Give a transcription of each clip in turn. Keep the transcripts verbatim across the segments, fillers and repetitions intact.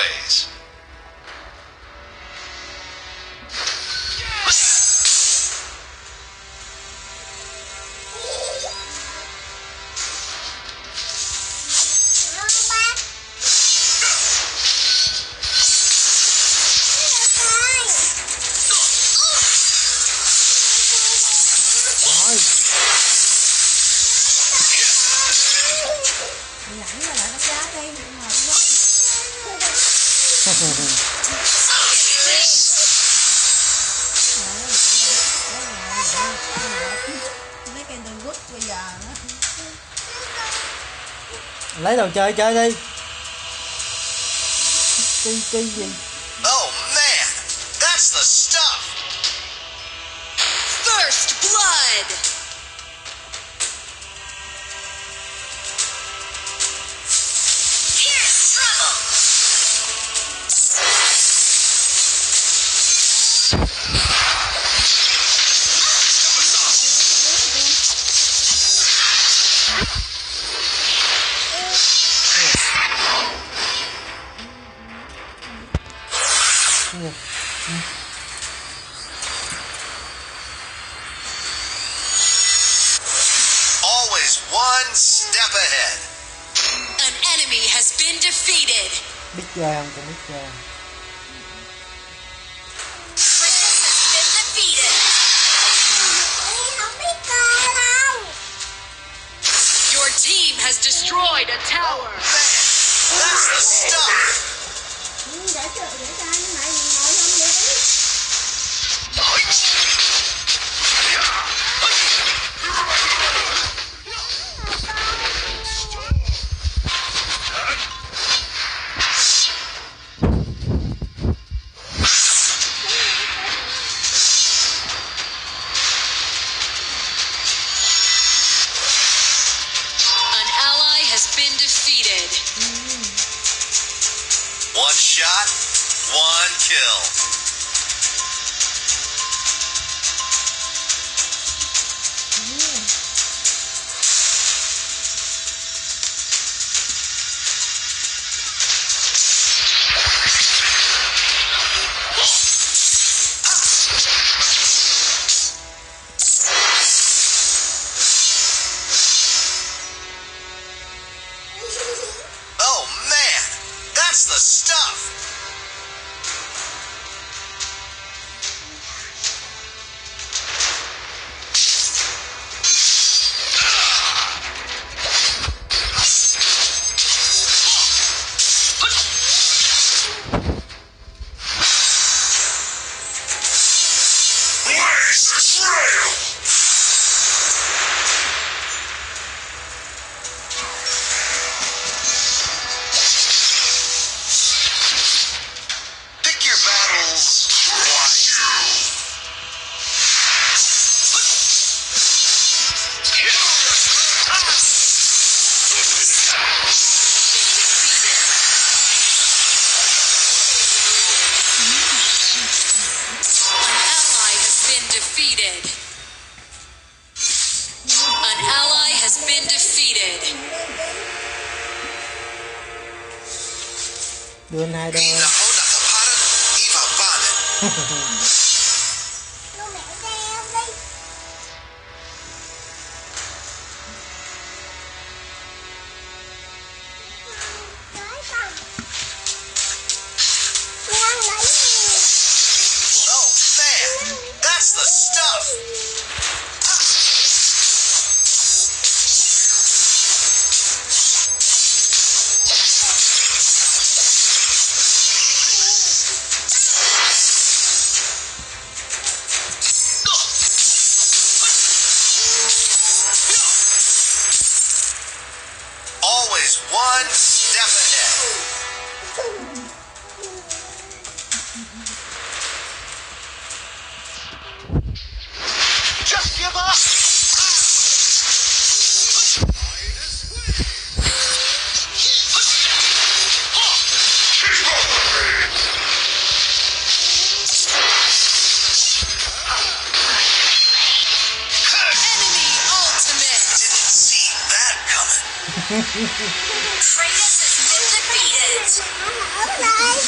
always. Lấy đồ chơi chơi đi. Cái cái gì? Oh man, that's the stuff. First blood. Here's trouble. Always one step ahead. An enemy has been defeated. Biết chơi không? Tôi biết chơi. Princess has been defeated. Your team has destroyed a tower. Man, that's the stuff. An ally has been defeated. One shot, one kill. Oh man, that's the stuff. Blaze the trail. Pick your battles wisely. An ally has been defeated. An ally has been defeated. Đưa hai đôi. Ina ona kapara, iva vane. Oh man, that's the stuff. Always one step ahead. Just give up. Enemy ultimate. Didn't see that coming. Kratos has been defeated.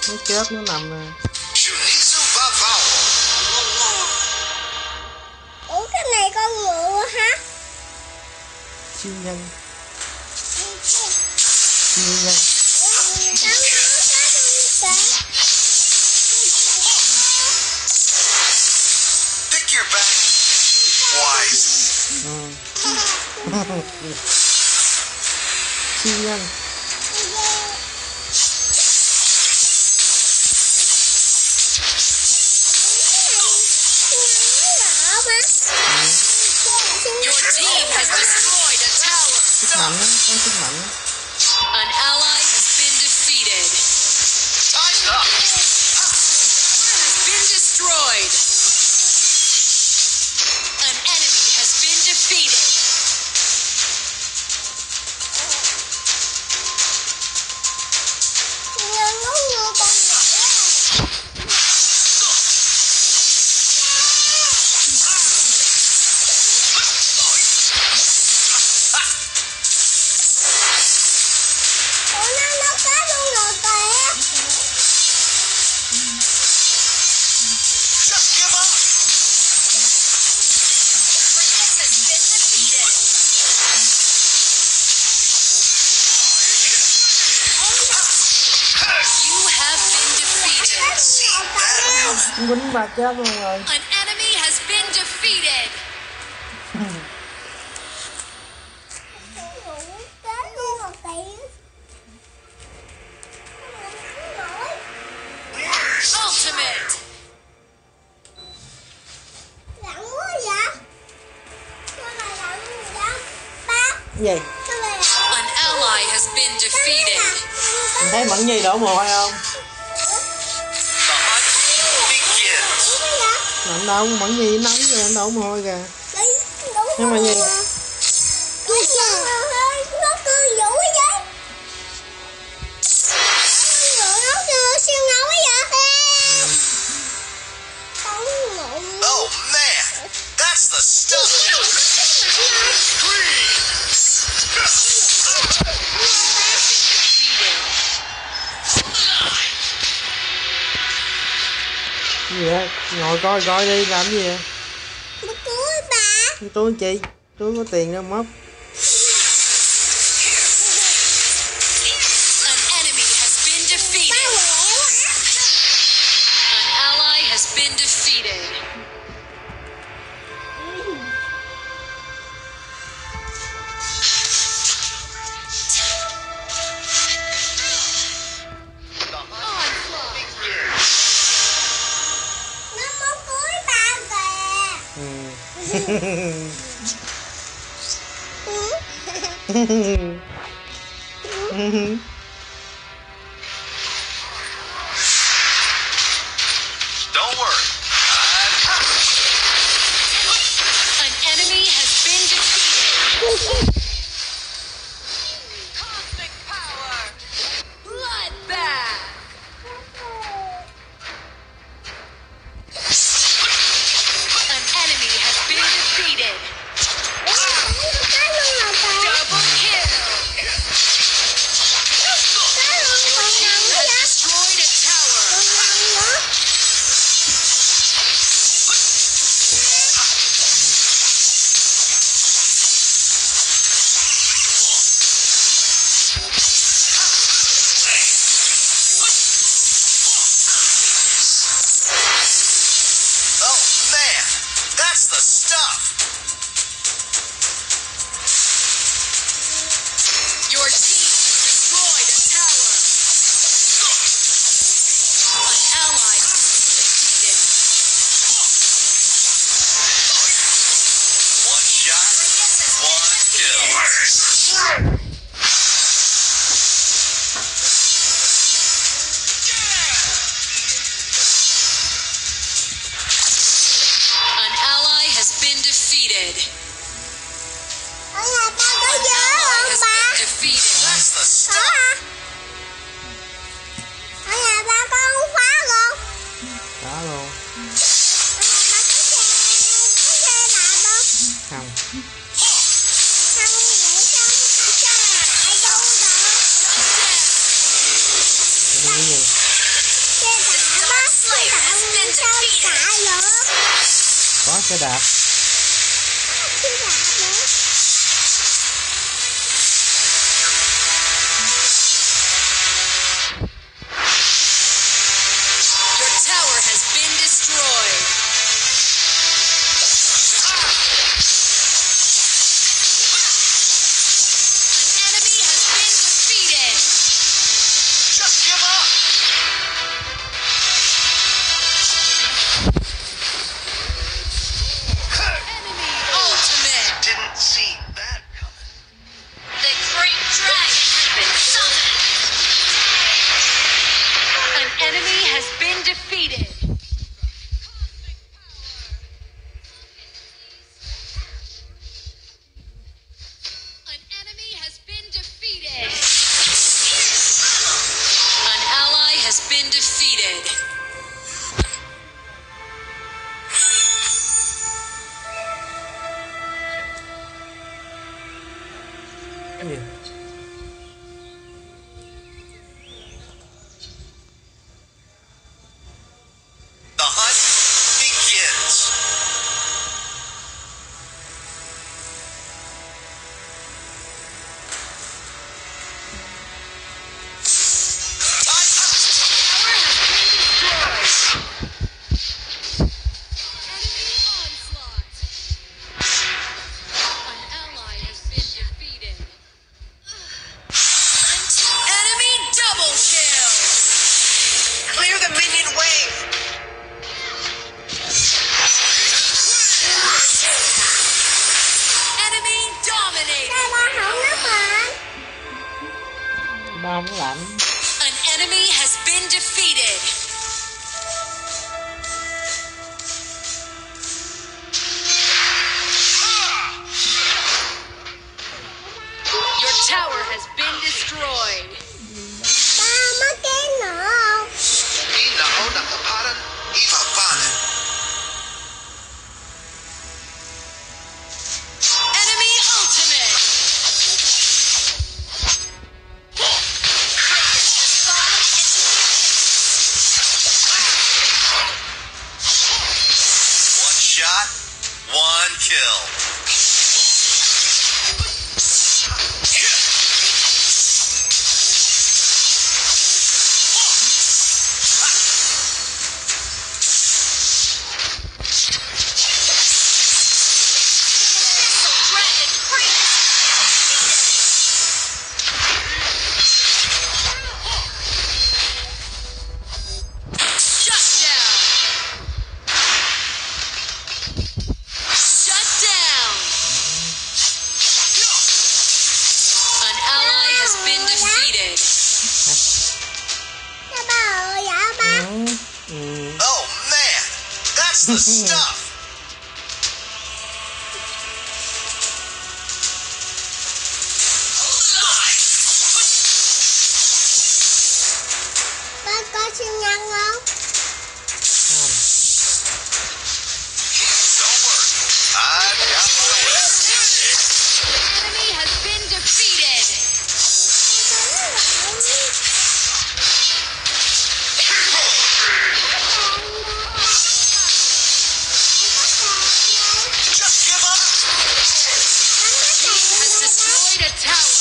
Nó chết nó nằm nè. Shunizu Vavao. Ủa cái này con ngựa hả? Siêu nhân. Siêu nhân. Pick your back. Wise. Ừ. Siêu nhân. Your team has destroyed a tower. Sức mạnh á, có sức mạnh á. An ally has been defeated. Time's up. Has been destroyed. An enemy has been defeated. Just give up. You have been defeated. See that now. Con quýnh ba chết luôn rồi. An enemy has been defeated. Ultimate. Gì? An ally has been defeated. Mình thấy Mẫn Nhi đổ mồ hôi không? The hunt begins. Lạnh đâu, Mẫn Nhi nóng rồi, anh đổ mồ hôi kìa. Nhưng mà gì? Nó cứ vũ vậy. Nó cứ siêu ngầu vậy. Oh man, that's the stuff. Gì vậy? Ngồi coi coi đi, làm gì vậy? Một túi bà. Túi chị, túi có tiền đâu móc. An enemy has been defeated. An ally has been defeated. Nó muốn túi bà kìa. Don't worry. An enemy has been defeated. Cosmic power. Bloodbath. An enemy has been defeated. Double kill. Your team has destroyed a tower. Oh man, that's the stuff. Your team has destroyed a tower. An ally has been defeated. One shot, one kill. An ally has been defeated. Ở nhà ba có An nhớ ally không has bà? been defeated. That's the Có stuff. hả? Ở nhà ba có uống phá không? Đó luôn. Ở nhà ba có xe, có xe đạp không? Không. Không, vậy sao? Xe đạp ai đâu đó. Cái gì? xe đạp. Xe đạp nữa. Your tower has been destroyed. An enemy has been defeated. Just give up! Enemy ultimate. Didn't see that coming. The great dragon has been summoned. An enemy has been defeated. An enemy has been defeated. An ally has been defeated. Cái gì? The hunt begins. Clear the minion wave. Enemy dominated. Sao ba không nó phản? Ba không lạnh. An enemy has been defeated. Your tower has been destroyed. Ba mất cái nữa không? Ina ona kaparan, iva banen. Enemy ultimate. One shot, one kill. Dragon Prince. Shut down. Shut down. An ally has been defeated. Sao ba ơi dạ ba? Ừ. Ừ. Oh man, that's the stuff. Ba có siêu nhân không? Không. Don't worry, I've got my way. Enemy has been defeated. Just give up. Team has destroyed a tower.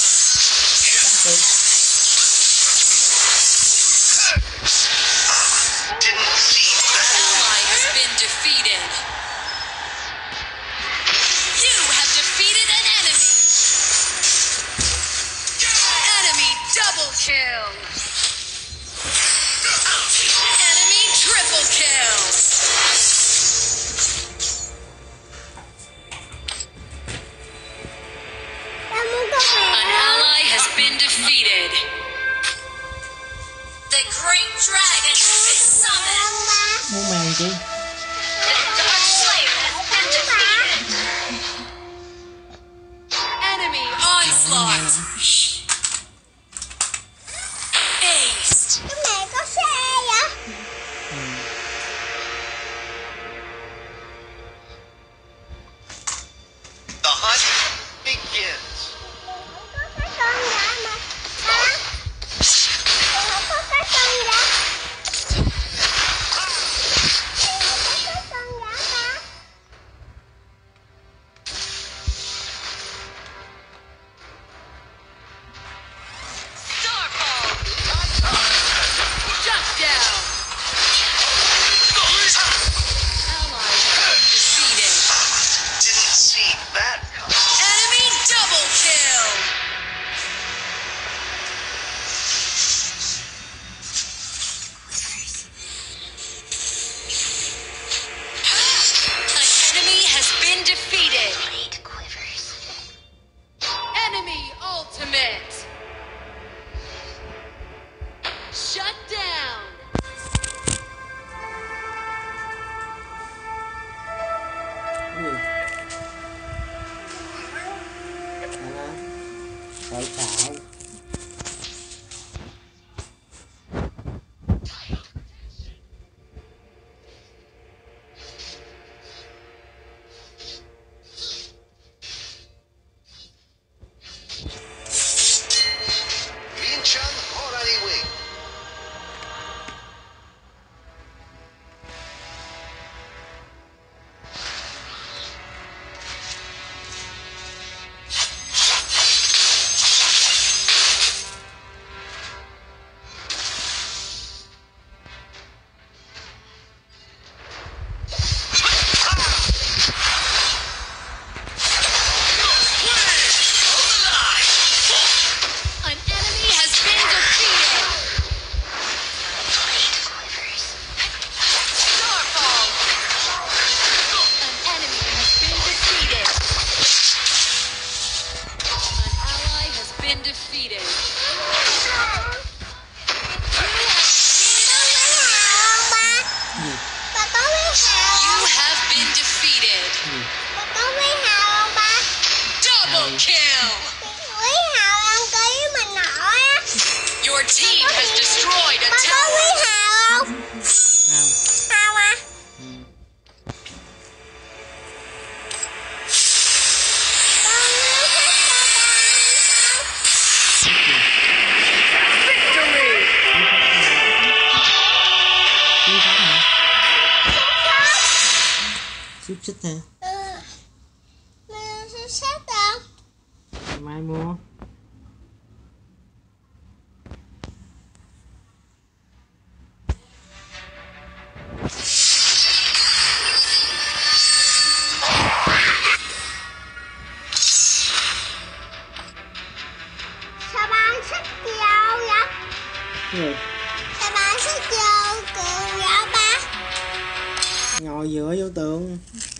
Didn't see An that. ally has been defeated. You have defeated an enemy. Enemy double kill. Enemy triple kill. Ba muốn có An mẹ không? ally has been defeated. The great dragon has been summoned. Không ba. Muốn mèo chứ? The Dark Slayer has been defeated. Enemy onslaught. Aced. Cái mẹ có xe vậy? The hunt begins. Không có cái con gà mà. Ba. Không có cái con gà. Không có cái con gà ba. Tội xạo. Minchan Horary Wing. An enemy has been defeated. Starfall. An enemy has been defeated. An ally has been defeated. Bà có biết Hào You không? have been defeated. Bà có biết Hào không ba? Double kill. Quý Hào ăn ký mình nọ á. Your team has destroyed a Bà có tower. biết Hào không? Không. Hào à? Ừ. Con muốn thích cho ba Xúc xích hả? không? Xúc xích hả? Ừ. Mình sẽ xét đâu? Mai mua. Sao ba xích vô vậy? Ừ. Sao ba xích vô cường vậy ba? Ngồi dựa vô tường.